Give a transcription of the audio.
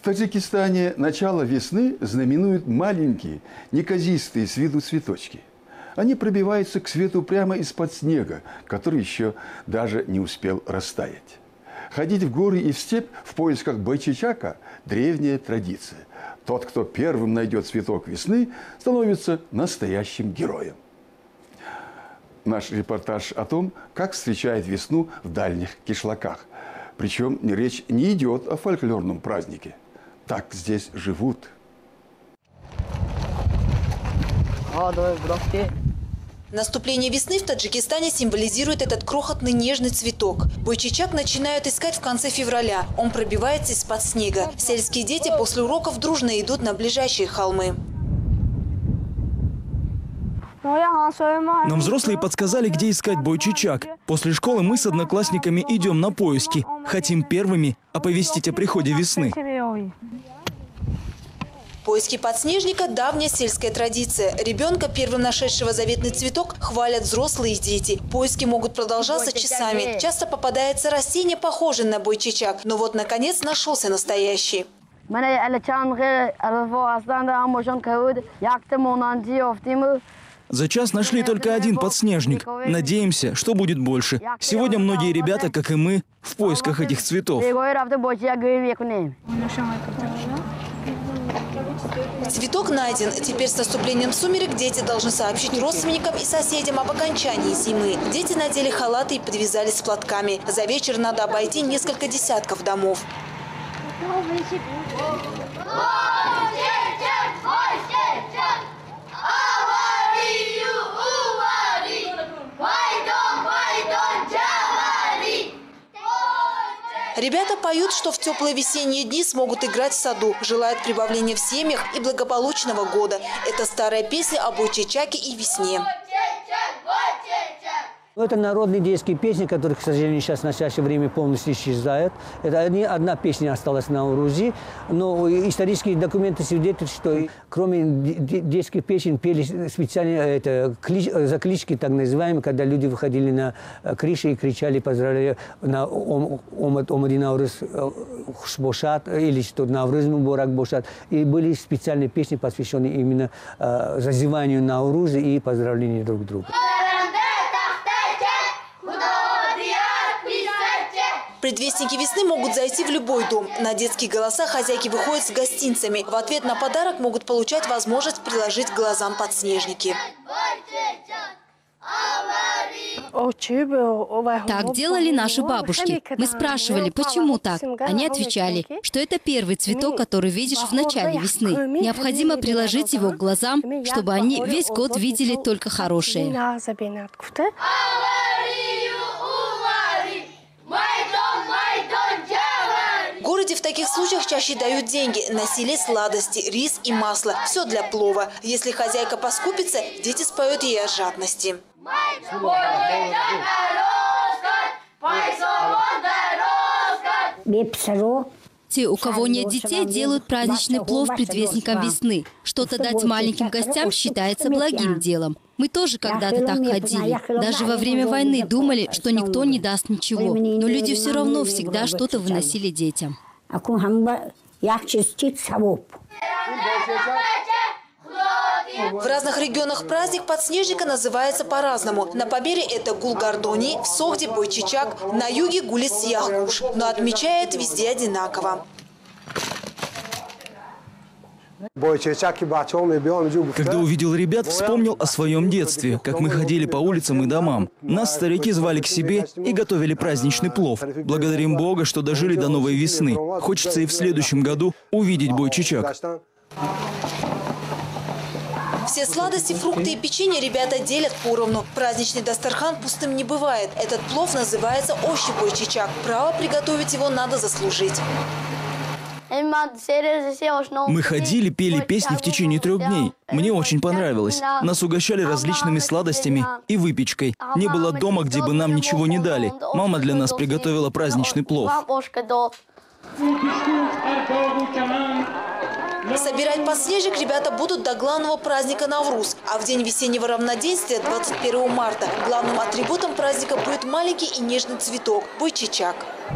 Таджикистане начало весны знаменуют маленькие, неказистые с виду цветочки. Они пробиваются к свету прямо из-под снега, который еще даже не успел растаять. Ходить в горы и в степь в поисках бойчичака – древняя традиция. Тот, кто первым найдет цветок весны, становится настоящим героем. Наш репортаж о том, как встречает весну в дальних кишлаках. Причем речь не идет о фольклорном празднике. Так здесь живут. Наступление весны в Таджикистане символизирует этот крохотный нежный цветок. Бойчичак начинают искать в конце февраля. Он пробивается из-под снега. Сельские дети после уроков дружно идут на ближайшие холмы. Нам взрослые подсказали, где искать бойчичак. После школы мы с одноклассниками идем на поиски. Хотим первыми оповестить о приходе весны. Поиски подснежника – давняя сельская традиция. Ребенка, первым нашедшего заветный цветок, хвалят взрослые и дети. Поиски могут продолжаться часами. Часто попадается растение, похожее на бойчичак. Но вот, наконец, нашелся настоящий. За час нашли только один подснежник. Надеемся, что будет больше. Сегодня многие ребята, как и мы, в поисках этих цветов. Цветок найден. Теперь с наступлением сумерек дети должны сообщить родственникам и соседям об окончании зимы. Дети надели халаты и подвязались с платками. За вечер надо обойти несколько десятков домов. Ребята поют, что в теплые весенние дни смогут играть в саду, желают прибавления в семьях и благополучного года. Это старая песня о бойчичаке и весне. Это народные детские песни, которые, к сожалению, сейчас в настоящее время полностью исчезают. Это одна песня осталась на Урузи, но исторические документы свидетельствуют, что кроме детских песен пели специально заклички, так называемые, когда люди выходили на крыши и кричали, поздравляя на Омади Навруз Бошат или что Навруз Мубарак Бошат. И были специальные песни, посвященные именно зазыванию Науруза и поздравлению друг друга. Предвестники весны могут зайти в любой дом. На детские голоса хозяйки выходят с гостинцами. В ответ на подарок могут получать возможность приложить к глазам подснежники. Так делали наши бабушки. Мы спрашивали, почему так. Они отвечали, что это первый цветок, который видишь в начале весны. Необходимо приложить его к глазам, чтобы они весь год видели только хорошее. В городе в таких случаях чаще дают деньги, насилие, сладости, рис и масло. Все для плова. Если хозяйка поскупится, дети споют ей о жадности. Те, у кого нет детей, делают праздничный плов предвестником весны. Что-то дать маленьким гостям считается благим делом. Мы тоже когда-то так ходили. Даже во время войны думали, что никто не даст ничего. Но люди все равно всегда что-то выносили детям. В разных регионах праздник подснежника называется по-разному. На Памире это Гулгардони, в Согде бойчичак, на юге Гулис-Яхкуш, но отмечает везде одинаково. Когда увидел ребят, вспомнил о своем детстве, как мы ходили по улицам и домам. Нас старики звали к себе и готовили праздничный плов. Благодарим Бога, что дожили до новой весны. Хочется и в следующем году увидеть бойчичак. Все сладости, фрукты и печенье ребята делят поровну. Праздничный дастархан пустым не бывает. Этот плов называется ощи бойчичак. Право приготовить его надо заслужить. Мы ходили, пели песни в течение 3 дней. Мне очень понравилось. Нас угощали различными сладостями и выпечкой. Не было дома, где бы нам ничего не дали. Мама для нас приготовила праздничный плов. Собирать подснежник ребята будут до главного праздника Навруз. А в день весеннего равноденствия, 21 марта, главным атрибутом праздника будет маленький и нежный цветок – бойчичак.